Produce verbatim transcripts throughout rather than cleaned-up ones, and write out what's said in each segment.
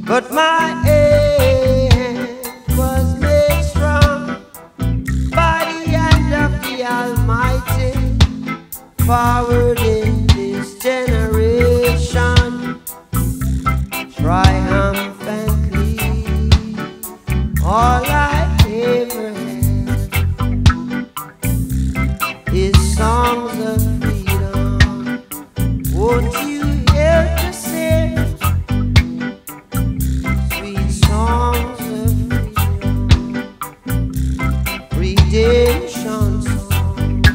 but my hand was made strong by the hand of the Almighty. Forward in this generation, triumphantly, all I ever had is songs of freedom. Won't you hear the sing? Sweet songs of freedom, redemption songs.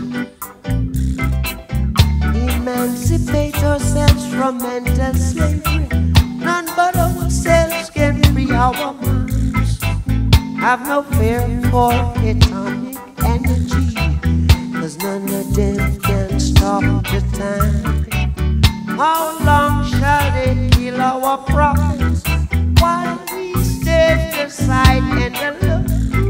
Emancipate ourselves from mental slavery. None but ourselves can free our minds. Have no fear for atomic energy, 'cause none of them can stop the time. How long shall they kill our prophets while we stand aside and look?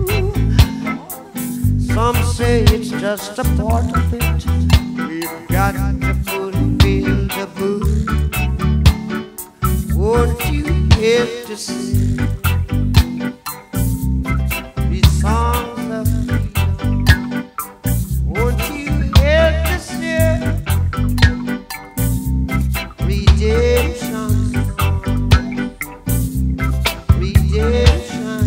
Some say it's just a part of it. We've got to fulfill the book. Won't you help to sing these songs of freedom? Won't you help to sing redemption songs? Redemption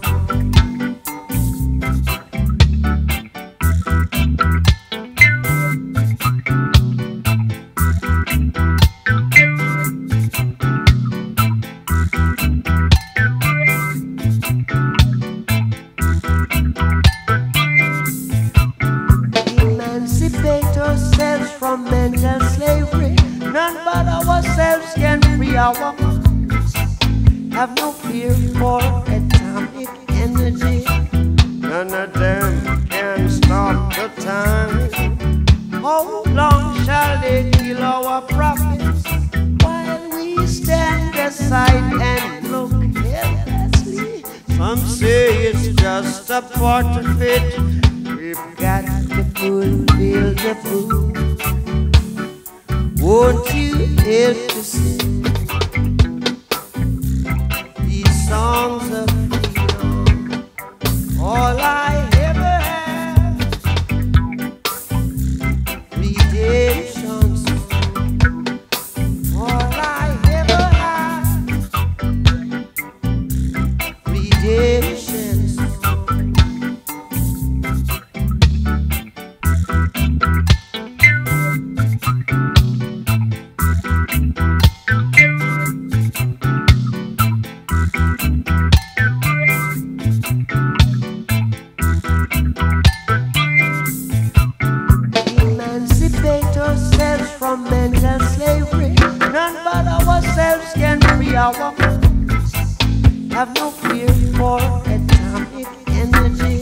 emancipate ourselves from mental slavery. None but ourselves can free our minds. Have no fear for atomic energy. None of them can stop the time. How long shall they kill our prophets while we stand aside and look helplessly? Some say it's just a part of it. We've got to fulfill the book. Won't you help to sing these songs of freedom? All I ever have, redemption songs. All I ever have, redemption songs. Emancipate ourselves from mental slavery. None but ourselves can free our minds. Have no fear for atomic energy.